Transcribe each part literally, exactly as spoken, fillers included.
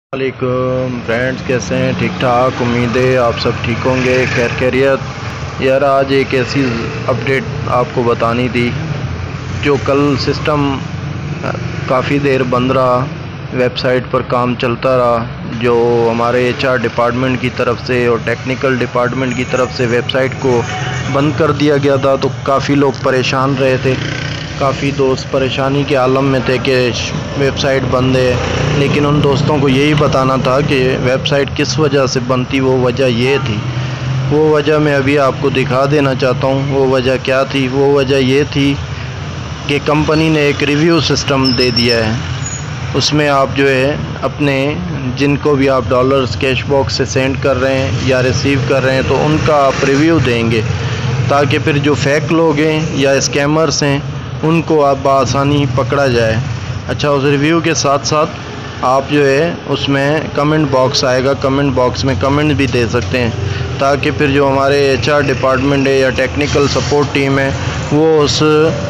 वालेकुम फ्रेंड्स, कैसे हैं? ठीक ठाक, उम्मीद है आप सब ठीक होंगे, खैर खैरियत। यार आज एक ऐसी अपडेट आपको बतानी थी। जो कल सिस्टम काफ़ी देर बंद रहा, वेबसाइट पर काम चलता रहा, जो हमारे एचआर डिपार्टमेंट की तरफ से और टेक्निकल डिपार्टमेंट की तरफ से वेबसाइट को बंद कर दिया गया था, तो काफ़ी लोग परेशान रहे थे। काफ़ी दोस्त परेशानी के आलम में थे कि वेबसाइट बंद है, लेकिन उन दोस्तों को यही बताना था कि वेबसाइट किस वजह से बंद थी। वो वजह ये थी, वो वजह मैं अभी आपको दिखा देना चाहता हूँ। वो वजह क्या थी? वो वजह ये थी कि कंपनी ने एक रिव्यू सिस्टम दे दिया है। उसमें आप जो है अपने जिनको भी आप डॉलर्स कैश बॉक्स से सेंड कर रहे हैं या रिसीव कर रहे हैं, तो उनका आप रिव्यू देंगे, ताकि फिर जो फेक लोग हैं या स्कैमर्स हैं उनको आप बआसानी पकड़ा जाए। अच्छा, उस रिव्यू के साथ साथ आप जो है उसमें कमेंट बॉक्स आएगा, कमेंट बॉक्स में कमेंट भी दे सकते हैं, ताकि फिर जो हमारे एचआर डिपार्टमेंट है या टेक्निकल सपोर्ट टीम है वो उस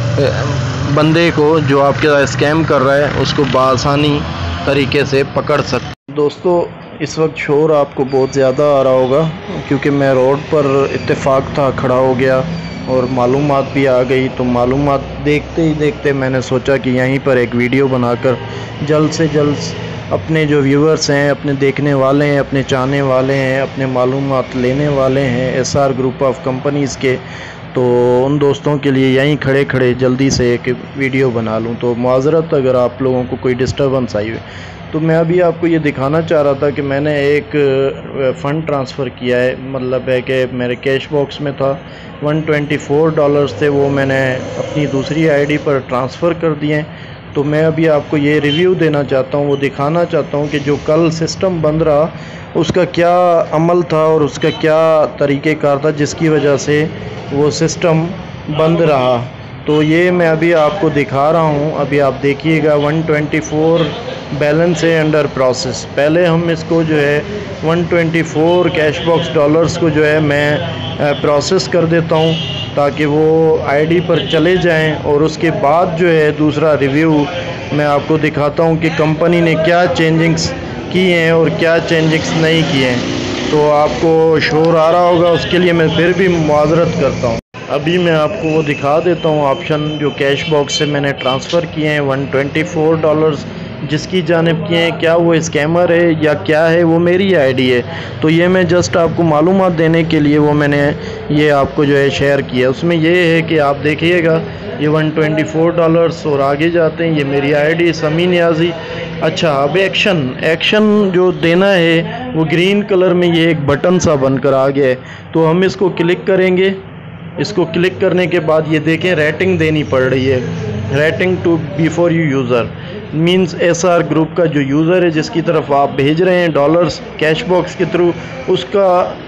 बंदे को जो आपके साथ स्कैम कर रहा है उसको बआसानी तरीके से पकड़ सकते। दोस्तों, इस वक्त शोर आपको बहुत ज़्यादा आ रहा होगा, क्योंकि मैं रोड पर इत्तेफाक था, खड़ा हो गया और मालूमात भी आ गई। तो मालूमात देखते ही देखते मैंने सोचा कि यहीं पर एक वीडियो बनाकर जल्द से जल्द अपने जो व्यूअर्स हैं, अपने देखने वाले हैं, अपने चाहने वाले हैं, अपने मालूमात लेने वाले हैं एसआर ग्रुप ऑफ कंपनीज़ के, तो उन दोस्तों के लिए यहीं खड़े खड़े जल्दी से एक वीडियो बना लूं। तो माज़रत अगर आप लोगों को कोई डिस्टर्बेंस आई हुई। तो मैं अभी आपको ये दिखाना चाह रहा था कि मैंने एक फ़ंड ट्रांसफ़र किया है, मतलब है कि मेरे कैश बॉक्स में था एक सौ चौबीस डॉलर्स थे, वो मैंने अपनी दूसरी आईडी पर ट्रांसफ़र कर दिए हैं। तो मैं अभी आपको ये रिव्यू देना चाहता हूँ, वो दिखाना चाहता हूँ कि जो कल सिस्टम बंद रहा उसका क्या अमल था और उसका क्या तरीक़ेकार था जिसकी वजह से वो सिस्टम बंद रहा। तो ये मैं अभी आपको दिखा रहा हूँ, अभी आप देखिएगा। एक सौ चौबीस बैलेंस है अंडर प्रोसेस। पहले हम इसको जो है एक सौ चौबीस कैश बॉक्स डॉलर्स को जो है मैं प्रोसेस कर देता हूँ, ताकि वो आईडी पर चले जाएं, और उसके बाद जो है दूसरा रिव्यू मैं आपको दिखाता हूँ कि कंपनी ने क्या चेंजिंग्स की हैं और क्या चेंजिंग्स नहीं किए हैं। तो आपको शोर आ रहा होगा, उसके लिए मैं फिर भी माज़रत करता हूँ। अभी मैं आपको वो दिखा देता हूँ ऑप्शन जो कैश बॉक्स से मैंने ट्रांसफ़र किए हैं एक सौ चौबीस डॉलर्स जिसकी जानिब किए हैं। क्या वो स्कैमर है या क्या है, वो मेरी आईडी है। तो ये मैं जस्ट आपको मालूमात देने के लिए वो मैंने ये आपको जो है शेयर किया। उसमें ये है कि आप देखिएगा ये एक सौ चौबीस डॉलर्स और आगे जाते हैं, ये मेरी आईडी समी नियाज़ी। अच्छा, अब एक्शन एक्शन जो देना है वो ग्रीन कलर में ये एक बटन सा बनकर आ गया है, तो हम इसको क्लिक करेंगे। इसको क्लिक करने के बाद ये देखें रेटिंग देनी पड़ रही है, rating to before you user, means SR group का जो यूज़र है जिसकी तरफ आप भेज रहे हैं डॉलर्स कैश बॉक्स के थ्रू, उसका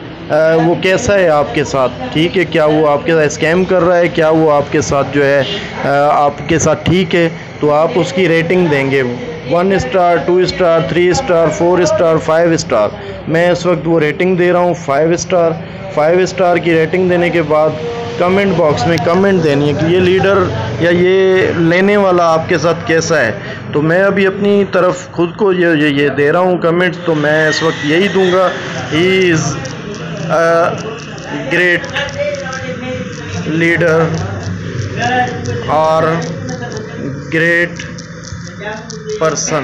आ, वो कैसा है आपके साथ, ठीक है? क्या वो आपके साथ स्कैम कर रहा है, क्या वो आपके साथ जो है आ, आपके साथ ठीक है? तो आप उसकी रेटिंग देंगे, one star, two star, three star, four star, five star. मैं इस वक्त वो रेटिंग दे रहा हूँ फाइव स्टार। फाइव स्टार की रेटिंग देने के बाद कमेंट बॉक्स में कमेंट देनी है कि ये लीडर या ये लेने वाला आपके साथ कैसा है। तो मैं अभी अपनी तरफ खुद को ये ये, ये दे रहा हूँ कमेंट्स, तो मैं इस वक्त यही दूंगा, he is a great leader और ग्रेट पर्सन।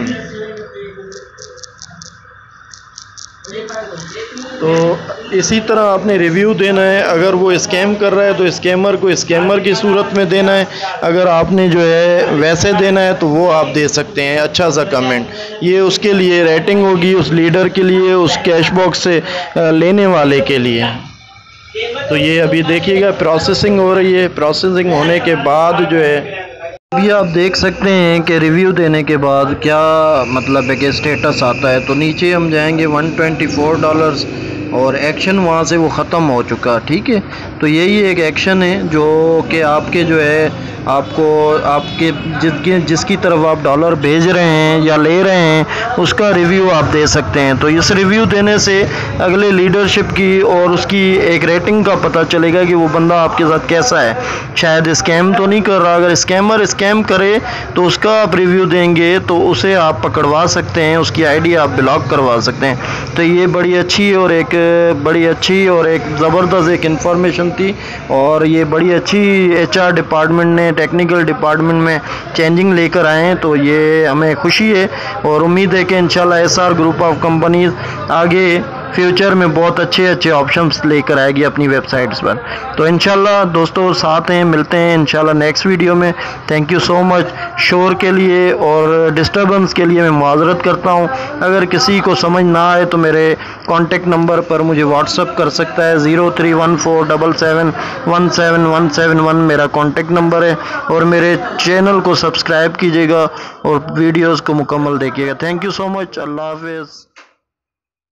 तो इसी तरह आपने रिव्यू देना है। अगर वो स्कैम कर रहा है तो स्कैमर को स्कैमर की सूरत में देना है। अगर आपने जो है वैसे देना है तो वो आप दे सकते हैं अच्छा सा कमेंट। ये उसके लिए रेटिंग होगी, उस लीडर के लिए, उस कैश बॉक्स से लेने वाले के लिए। तो ये अभी देखिएगा प्रोसेसिंग हो रही है। प्रोसेसिंग होने के बाद जो है अभी आप देख सकते हैं कि रिव्यू देने के बाद क्या मतलब है कि स्टेटस आता है। तो नीचे हम जाएंगे एक सौ चौबीस डॉलर्स और एक्शन वहाँ से वो ख़त्म हो चुका, ठीक है। तो यही एक एक्शन है जो कि आपके जो है आपको आपके जिसके जिसकी तरफ आप डॉलर भेज रहे हैं या ले रहे हैं उसका रिव्यू आप दे सकते हैं। तो इस रिव्यू देने से अगले लीडरशिप की और उसकी एक रेटिंग का पता चलेगा कि वो बंदा आपके साथ कैसा है, शायद स्कैम तो नहीं कर रहा। अगर स्कैमर स्कैम करे तो उसका आप रिव्यू देंगे तो उसे आप पकड़वा सकते हैं, उसकी आईडी आप ब्लॉक करवा सकते हैं। तो ये बड़ी अच्छी और एक बड़ी अच्छी और एक ज़बरदस्त एक इन्फॉर्मेशन थी और ये बड़ी अच्छी एचआर डिपार्टमेंट ने टेक्निकल डिपार्टमेंट में चेंजिंग लेकर आए हैं। तो ये हमें खुशी है और उम्मीद है कि इंशाल्लाह एसआर ग्रुप ऑफ कंपनीज आगे फ्यूचर में बहुत अच्छे अच्छे ऑप्शंस लेकर आएगी अपनी वेबसाइट्स पर। तो इंशाल्लाह दोस्तों साथ हैं, मिलते हैं इंशाल्लाह नेक्स्ट वीडियो में। Thank you so much. शोर के लिए और डिस्टर्बेंस के लिए मैं माजरत करता हूं। अगर किसी को समझ ना आए तो मेरे कॉन्टेक्ट नंबर पर मुझे व्हाट्सअप कर सकता है। Zero three one four double seven one seven one seven one मेरा कॉन्टेक्ट नंबर है और मेरे चैनल को सब्सक्राइब कीजिएगा और वीडियोज़ को मुकम्मल देखिएगा। Thank you so much. अल्लाह हाफिज़।